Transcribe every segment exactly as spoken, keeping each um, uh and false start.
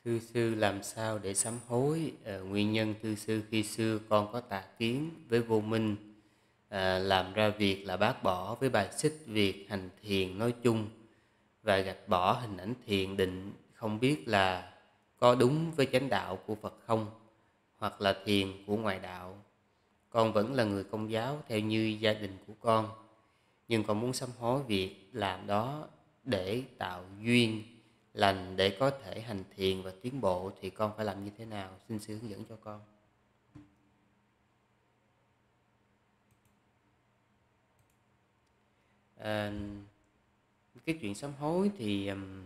Thưa sư, làm sao để sám hối? Ờ, nguyên nhân thưa sư, khi xưa con có tà kiến với vô minh, à, làm ra việc là bác bỏ với bài xích việc hành thiền nói chung và gạch bỏ hình ảnh thiền định, không biết là có đúng với chánh đạo của Phật không, hoặc là thiền của ngoại đạo. Con vẫn là người Công giáo theo như gia đình của con, nhưng con muốn sám hối việc làm đó để tạo duyên lành để có thể hành thiền và tiến bộ, thì con phải làm như thế nào? Xin sư hướng dẫn cho con. À, cái chuyện sám hối thì um,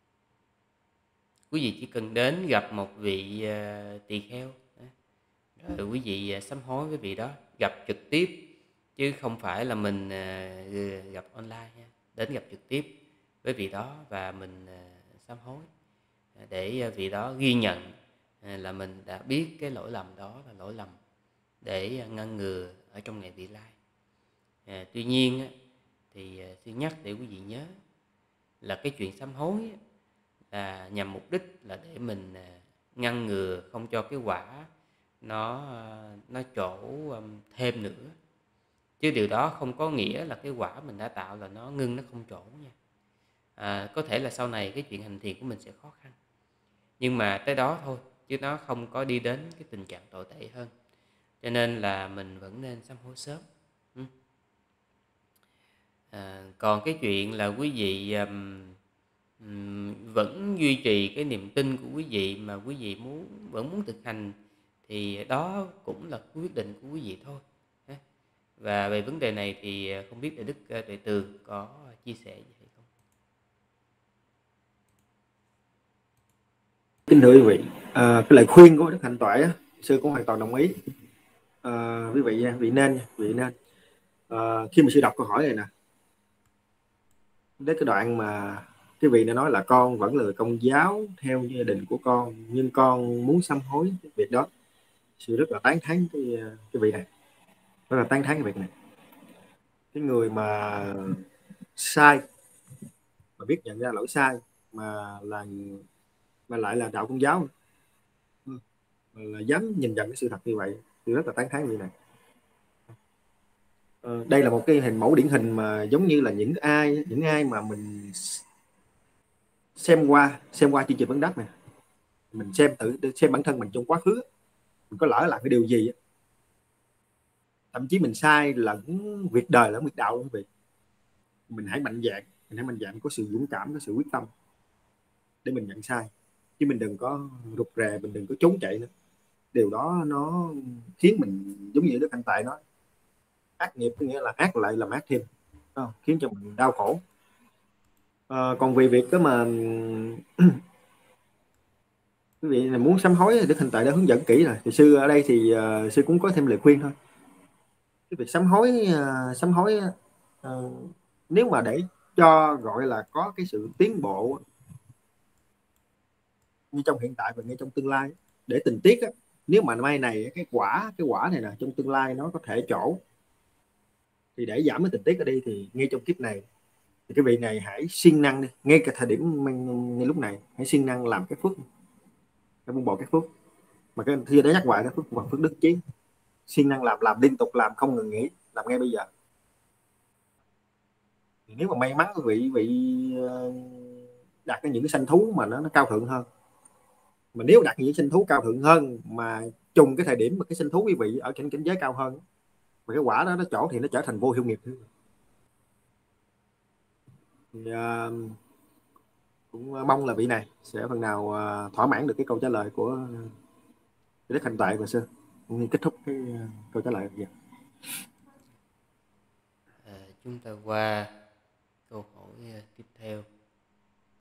quý vị chỉ cần đến gặp một vị uh, tỳ kheo, rồi quý vị uh, sám hối với vị đó, gặp trực tiếp chứ không phải là mình uh, gặp online nha. Đến gặp trực tiếp với vị đó và mình uh, sám hối để vị đó ghi nhận là mình đã biết cái lỗi lầm đó là lỗi lầm, để ngăn ngừa ở trong ngày vị lai. À, tuy nhiên thì xin nhắc để quý vị nhớ là cái chuyện sám hối là nhằm mục đích là để mình ngăn ngừa không cho cái quả nó nó trổ thêm nữa, chứ điều đó không có nghĩa là cái quả mình đã tạo là nó ngưng, nó không trổ nha. À, có thể là sau này cái chuyện hành thiền của mình sẽ khó khăn, nhưng mà tới đó thôi, chứ nó không có đi đến cái tình trạng tồi tệ hơn. Cho nên là mình vẫn nên sám hối sớm. À, còn cái chuyện là quý vị um, um, vẫn duy trì cái niềm tin của quý vị mà quý vị muốn vẫn muốn thực hành, thì đó cũng là quyết định của quý vị thôi. Và về vấn đề này thì không biết Đại Đức Tuệ Tường có chia sẻ gì hay không? Kính thưa quý vị, à, cái lời khuyên của Đức Hạnh Toại á, sư cũng hoàn toàn đồng ý. À, quý vị nha, vị nên, vị nên à, khi mà sư đọc câu hỏi này nè, đến cái đoạn mà cái vị đã nói là con vẫn là người Công giáo theo gia đình của con, nhưng con muốn sám hối cái việc đó, sư rất là tán thán cái cái vị này, rất là tán thán cái việc này. Cái người mà sai, mà biết nhận ra lỗi sai, mà là mà lại là đạo Công giáo, mà là dám nhìn nhận cái sự thật như vậy, sư rất là tán thán vị này. Ờ, đây là một cái hình mẫu điển hình mà giống như là những ai những ai mà mình xem qua xem qua chương trình vấn đáp này, mình xem tự xem bản thân mình trong quá khứ, mình có lỡ làm cái điều gì, thậm chí mình sai là việc đời là việc đạo, quý vị, mình hãy mạnh dạn mình hãy mạnh dạn có sự dũng cảm, có sự quyết tâm để mình nhận sai, chứ mình đừng có rụt rè, mình đừng có trốn chạy nữa. Điều đó nó khiến mình giống như Đức Anh Tại nói, ác nghiệp, có nghĩa là ác lại làm ác thêm, không? Khiến cho mình đau khổ. À, còn về việc đó mà quý vị là muốn sám hối, Đức Hình Tại đã hướng dẫn kỹ rồi, thì sư ở đây thì uh, sư cũng có thêm lời khuyên thôi. Cái việc sám hối uh, sám hối uh, nếu mà để cho gọi là có cái sự tiến bộ như trong hiện tại và ngay trong tương lai, để tình tiết á, nếu mà mai này cái quả cái quả này là trong tương lai nó có thể trổ, thì để giảm cái tình tiết ở đi, thì ngay trong kiếp này thì cái vị này hãy siêng năng đi, ngay cả thời điểm ngay lúc này hãy siêng năng làm cái phước, cái buông bỏ cái phước, mà cái khi đã nhắc hoài cái phước bằng phước đức chí, siêng năng làm làm liên tục, làm không ngừng nghỉ, làm ngay bây giờ. Thì nếu mà may mắn quý vị vị đạt những cái sanh thú mà nó, nó cao thượng hơn, mà nếu đạt những sanh thú cao thượng hơn mà trùng cái thời điểm mà cái sanh thú quý vị ở cảnh cảnh giới cao hơn, và cái quả đó nó chỗ thì nó trở thành vô hiệu nghiệp. Thì, uh, cũng mong là vị này sẽ phần nào uh, thỏa mãn được cái câu trả lời của Đức Hạnh Toại và sư, cũng kết thúc cái uh, câu trả lời. À, chúng ta qua câu hỏi tiếp theo.